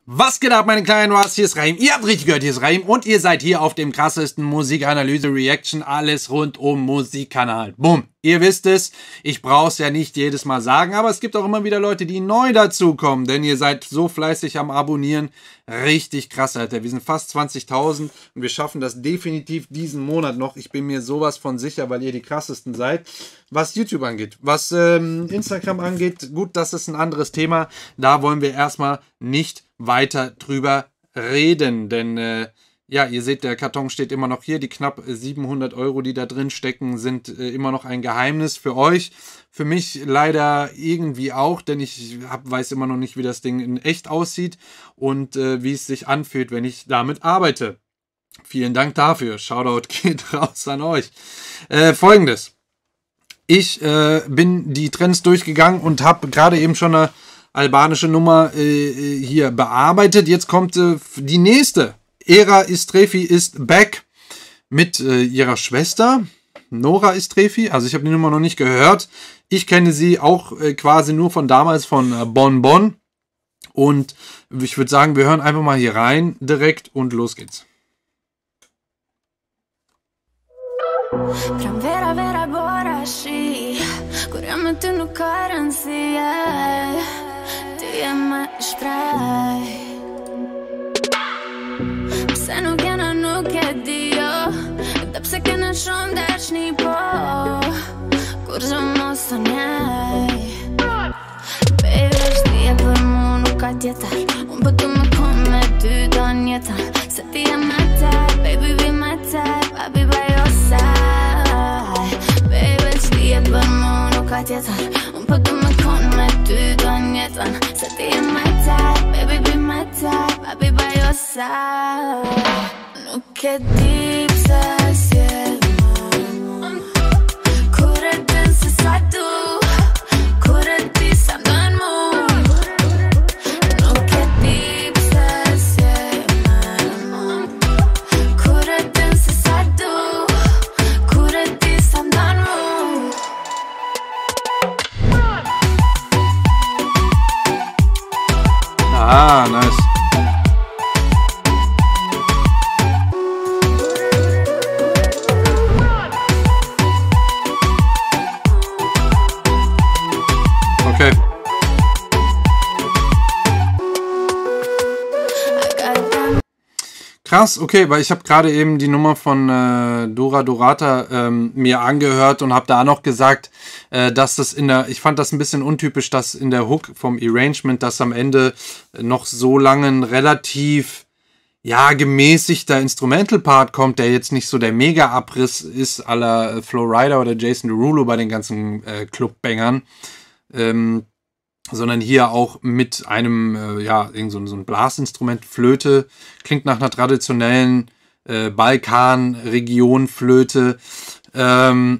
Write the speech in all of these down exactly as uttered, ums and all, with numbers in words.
Was geht ab, meine kleinen Was? Hier ist Raim. Ihr habt richtig gehört, hier ist Raim. Und ihr seid hier auf dem krassesten Musikanalyse-Reaction. Alles rund um Musikkanal. Bumm. Ihr wisst es. Ich brauche es ja nicht jedes Mal sagen. Aber es gibt auch immer wieder Leute, die neu dazukommen. Denn ihr seid so fleißig am Abonnieren. Richtig krass, Alter. Wir sind fast zwanzigtausend. Und wir schaffen das definitiv diesen Monat noch. Ich bin mir sowas von sicher, weil ihr die krassesten seid. Was YouTube angeht. Was ähm, Instagram angeht. Gut, das ist ein anderes Thema. Da wollen wir erstmal nicht weiter drüber reden, denn äh, ja, ihr seht, der Karton steht immer noch hier, die knapp siebenhundert Euro, die da drin stecken, sind äh, immer noch ein Geheimnis für euch, für mich leider irgendwie auch, denn ich hab, weiß immer noch nicht, wie das Ding in echt aussieht und äh, wie es sich anfühlt, wenn ich damit arbeite. Vielen Dank dafür, Shoutout geht raus an euch. Äh, Folgendes, ich äh, bin die Trends durchgegangen und habe gerade eben schon eine albanische Nummer äh, hier bearbeitet. Jetzt kommt äh, die nächste. Era Istrefi ist back mit äh, ihrer Schwester Nora Istrefi. Also ich habe die Nummer noch nicht gehört. Ich kenne sie auch äh, quasi nur von damals von äh, Bon Bon. Und ich würde sagen, wir hören einfach mal hier rein direkt und los geht's. Primavera vera borashi, corriamo tu no currency, ti e me strai. Se nuk jena nuk e dio, dhe pse kena shumë dashni po, kur zë mos të njej. Baby, shti e për mu nuk ka tjetër, unë për të me kon me ty të njetën. Se ti e me taj, baby be me taj, papi ba jo saj. Baby, shti e për mu nuk ka tjetër, unë për të me kon me ty të njetën. Se ti e me taj, baby be me taj, papi ba jo saj. Nuk e di pse s'je më, kur e din se sa du, kur e di sa mdojnë mu. Nuk e di pse s'je më, kur e din se sa du, kur e di sa mdojnë mu. Ah, nice. Okay. Krass, okay, weil ich habe gerade eben die Nummer von äh, Dora Dorata ähm, mir angehört und habe da noch gesagt, äh, dass das in der, ich fand das ein bisschen untypisch, dass in der Hook vom Arrangement, dass am Ende noch so lange ein relativ, ja, gemäßigter Instrumental-Part kommt, der jetzt nicht so der Mega-Abriss ist, à la Flo Rida oder Jason Derulo bei den ganzen äh, Clubbangern. Ähm, sondern hier auch mit einem, äh, ja, irgend so, so ein Blasinstrument, Flöte, klingt nach einer traditionellen äh, Balkan-Region-Flöte. Ähm,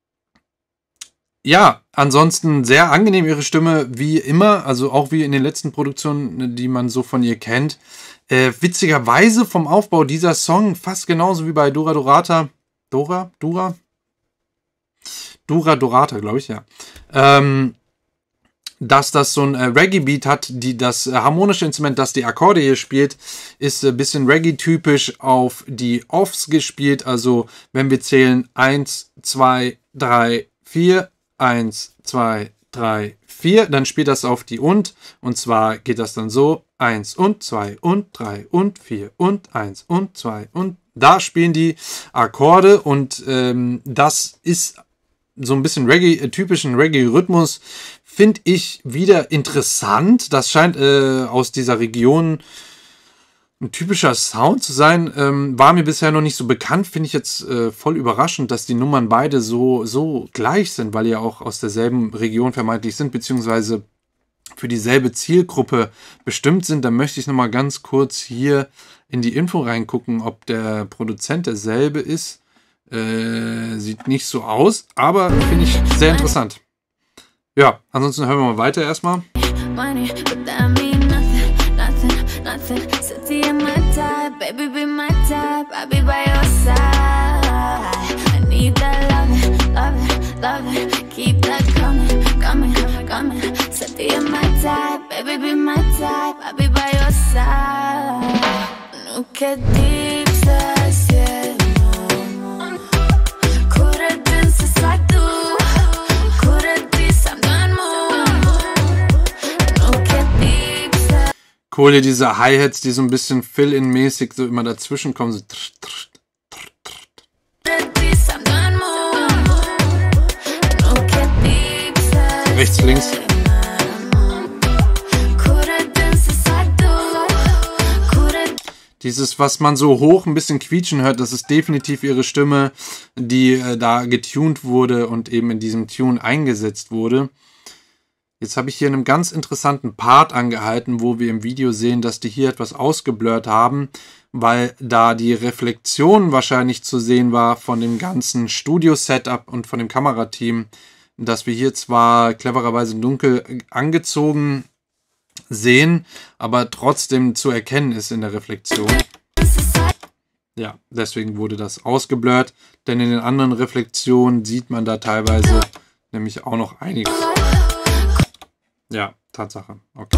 ja, ansonsten sehr angenehm ihre Stimme, wie immer, also auch wie in den letzten Produktionen, die man so von ihr kennt. Äh, witzigerweise vom Aufbau dieser Song fast genauso wie bei Dora Dorata. Dora? Dora? Dora Dorata, glaube ich, ja. Ähm, dass das so ein äh, Reggae-Beat hat, die, das äh, harmonische Instrument, das die Akkorde hier spielt, ist ein äh, bisschen Reggae-typisch auf die Offs gespielt. Also wenn wir zählen eins, zwei, drei, vier, eins, zwei, drei, vier, dann spielt das auf die und. Und zwar geht das dann so, eins und zwei und drei und vier und eins und zwei und da spielen die Akkorde und ähm, das ist so ein bisschen Reggae, äh, typischen Reggae-Rhythmus. Finde ich wieder interessant. Das scheint äh, aus dieser Region ein typischer Sound zu sein. Ähm, war mir bisher noch nicht so bekannt. Finde ich jetzt äh, voll überraschend, dass die Nummern beide so, so gleich sind, weil die ja auch aus derselben Region vermeintlich sind, beziehungsweise für dieselbe Zielgruppe bestimmt sind. Da möchte ich nochmal ganz kurz hier in die Info reingucken, ob der Produzent derselbe ist. Äh, sieht nicht so aus, aber finde ich sehr interessant. Ja, ansonsten hören wir mal weiter erstmal. Set the my type, baby be my type, I'll be by your side. che deep se siedno Kure din se sai tu Kure di sam dan mo No che deep se Cool hier diese Hi-Hats, die so ein bisschen Fill-In-mäßig so immer dazwischen kommen. So trrr, trrr, trrr, trrr. di sam dan mo No che deep se Rechts, links. Dieses, was man so hoch ein bisschen quietschen hört, das ist definitiv ihre Stimme, die äh, da getuned wurde und eben in diesem Tune eingesetzt wurde. Jetzt habe ich hier einen ganz interessanten Part angehalten, wo wir im Video sehen, dass die hier etwas ausgeblurrt haben, weil da die Reflexion wahrscheinlich zu sehen war von dem ganzen Studio-Setup und von dem Kamerateam, dass wir hier zwar clevererweise dunkel angezogen sehen, aber trotzdem zu erkennen ist in der Reflexion. Ja, deswegen wurde das ausgeblurrt, denn in den anderen Reflexionen sieht man da teilweise nämlich auch noch einiges. Ja, Tatsache. Okay.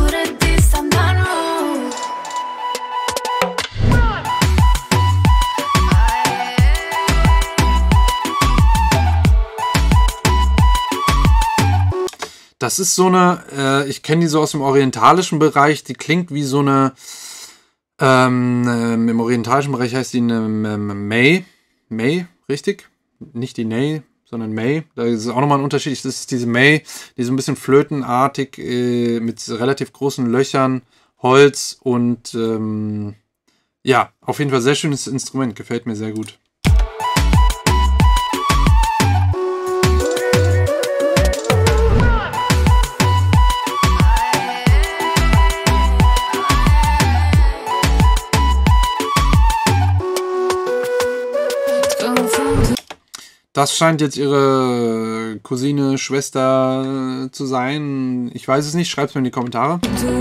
Das ist so eine, äh, ich kenne die so aus dem orientalischen Bereich, die klingt wie so eine, ähm, äh, im orientalischen Bereich heißt die eine ähm, May, May, richtig? Nicht die Ney, sondern May. Da ist auch nochmal ein Unterschied. Das ist diese May, die so ein bisschen flötenartig, äh, mit relativ großen Löchern, Holz und, ähm, ja, auf jeden Fall sehr schönes Instrument, gefällt mir sehr gut. Das scheint jetzt ihre Cousine, Schwester zu sein. Ich weiß es nicht. Schreibt es mir in die Kommentare.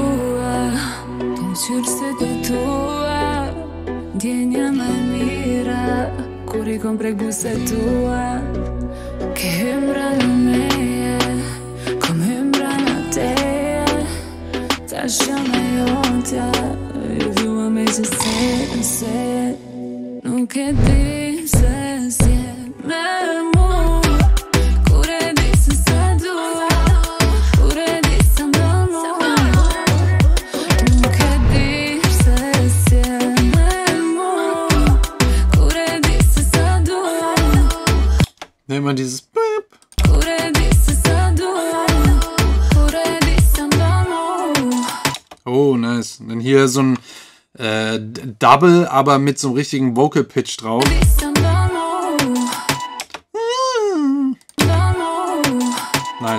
Nennt man dieses Bip. Oh, nice. Und dann hier so ein äh, Double, aber mit so einem richtigen Vocal Pitch drauf. Nice.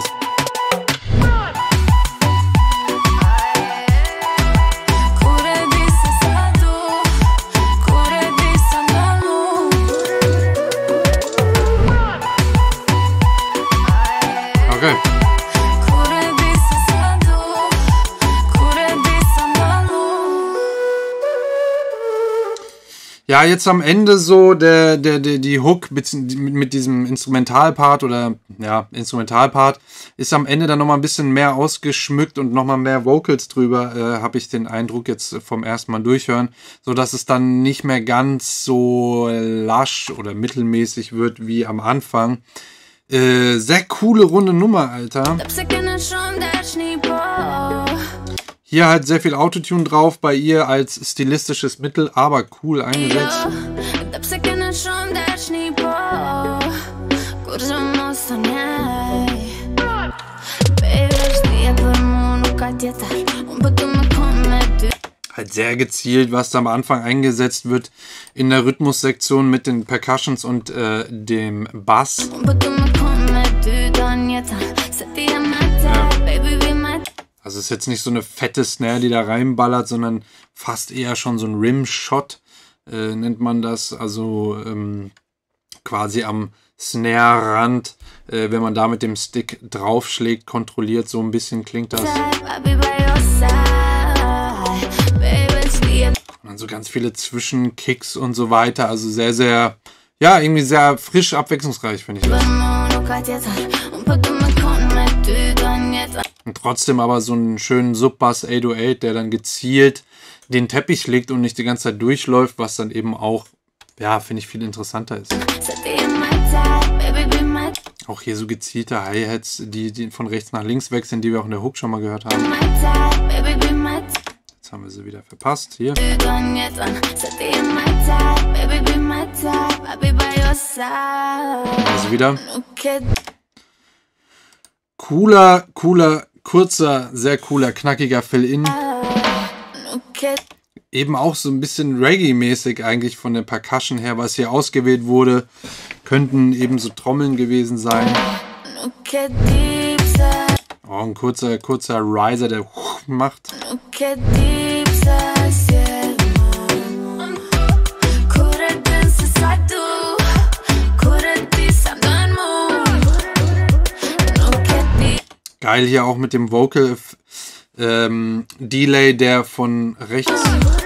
Okay. Ja, jetzt am Ende so der, der, der, die Hook mit, mit diesem Instrumentalpart oder ja, Instrumentalpart ist am Ende dann nochmal ein bisschen mehr ausgeschmückt und nochmal mehr Vocals drüber, äh, habe ich den Eindruck jetzt vom ersten Mal durchhören, sodass es dann nicht mehr ganz so lasch oder mittelmäßig wird wie am Anfang. Äh, sehr coole, runde Nummer, Alter. Hier halt sehr viel Autotune drauf, bei ihr als stilistisches Mittel, aber cool eingesetzt. Halt sehr gezielt, was da am Anfang eingesetzt wird in der Rhythmussektion mit den Percussions und äh, dem Bass. Ja. Also ist jetzt nicht so eine fette Snare, die da reinballert, sondern fast eher schon so ein Rimshot, äh, nennt man das. Also ähm, quasi am Snare-Rand, äh, wenn man da mit dem Stick draufschlägt, kontrolliert, so ein bisschen klingt das. Und dann so ganz viele Zwischenkicks und so weiter. Also sehr, sehr, ja, irgendwie sehr frisch, abwechslungsreich, finde ich das. Und trotzdem aber so einen schönen Sub-Bass acht null acht, der dann gezielt den Teppich legt und nicht die ganze Zeit durchläuft, was dann eben auch, ja, finde ich, viel interessanter ist. Auch hier so gezielte Hi-Hats, die, die von rechts nach links wechseln, die wir auch in der Hook schon mal gehört haben. Jetzt haben wir sie wieder verpasst. Hier. Also wieder. Cooler, cooler, kurzer, sehr cooler, knackiger Fill-In. Eben auch so ein bisschen Reggae-mäßig eigentlich von der Percussion her, was hier ausgewählt wurde. Könnten eben so Trommeln gewesen sein. Oh, ein kurzer, kurzer Riser, der macht. Geil hier auch mit dem Vocal ähm, Delay, der von rechts.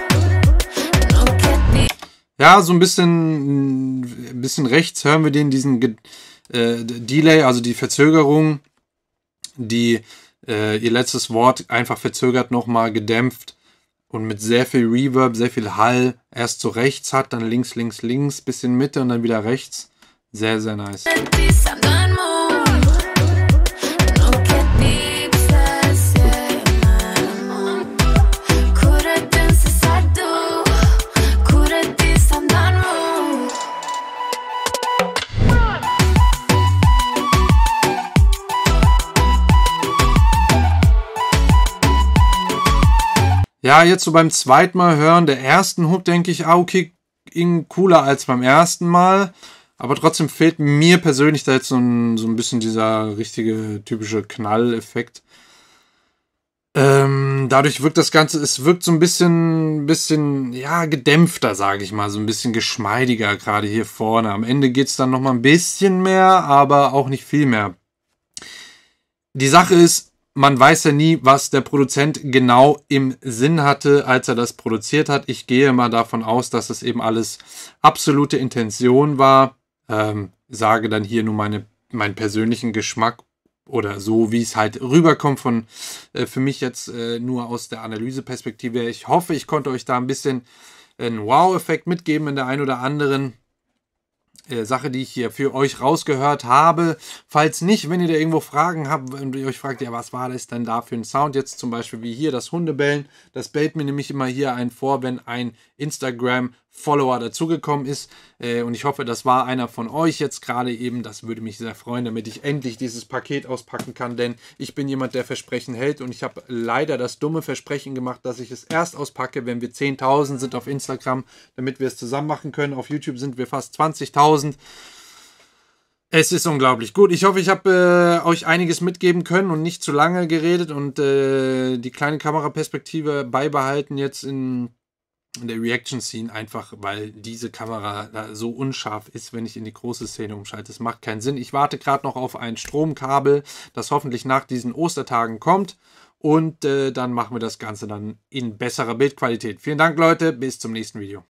Ja, so ein bisschen, ein bisschen rechts hören wir den, diesen äh, Delay, also die Verzögerung, die äh, ihr letztes Wort einfach verzögert nochmal gedämpft und mit sehr viel Reverb, sehr viel Hall erst so rechts hat, dann links, links, links, bisschen Mitte und dann wieder rechts. Sehr, sehr nice. Ja, jetzt so beim zweiten Mal hören, der ersten Hook, denke ich, ah, okay, ging cooler als beim ersten Mal. Aber trotzdem fehlt mir persönlich da jetzt so ein, so ein bisschen dieser richtige, typische Knall-Effekt. Ähm, dadurch wirkt das Ganze, es wirkt so ein bisschen, bisschen, ja, gedämpfter, sage ich mal. So ein bisschen geschmeidiger, gerade hier vorne. Am Ende geht es dann nochmal ein bisschen mehr, aber auch nicht viel mehr. Die Sache ist, man weiß ja nie, was der Produzent genau im Sinn hatte, als er das produziert hat. Ich gehe mal davon aus, dass es eben alles absolute Intention war. Ähm, sage dann hier nur meine, meinen persönlichen Geschmack oder so, wie es halt rüberkommt von äh, für mich jetzt äh, nur aus der Analyseperspektive. Ich hoffe, ich konnte euch da ein bisschen einen Wow-Effekt mitgeben in der einen oder anderen Sache, die ich hier für euch rausgehört habe. Falls nicht, wenn ihr da irgendwo Fragen habt und ihr euch fragt, ja, was war das denn da für ein Sound? Jetzt zum Beispiel wie hier das Hundebellen. Das bellt mir nämlich immer hier ein vor, wenn ein Instagram-Follower dazugekommen ist. Äh, und ich hoffe, das war einer von euch jetzt gerade eben. Das würde mich sehr freuen, damit ich endlich dieses Paket auspacken kann. Denn ich bin jemand, der Versprechen hält. Und ich habe leider das dumme Versprechen gemacht, dass ich es erst auspacke, wenn wir zehntausend sind auf Instagram, damit wir es zusammen machen können. Auf YouTube sind wir fast zwanzigtausend. Es ist unglaublich gut. Ich hoffe, ich habe äh, euch einiges mitgeben können und nicht zu lange geredet und äh, die kleine Kameraperspektive beibehalten jetzt in, in der Reaction-Scene, einfach weil diese Kamera da so unscharf ist, wenn ich in die große Szene umschalte. Es macht keinen Sinn. Ich warte gerade noch auf ein Stromkabel, das hoffentlich nach diesen Ostertagen kommt und äh, dann machen wir das Ganze dann in besserer Bildqualität. Vielen Dank, Leute. Bis zum nächsten Video.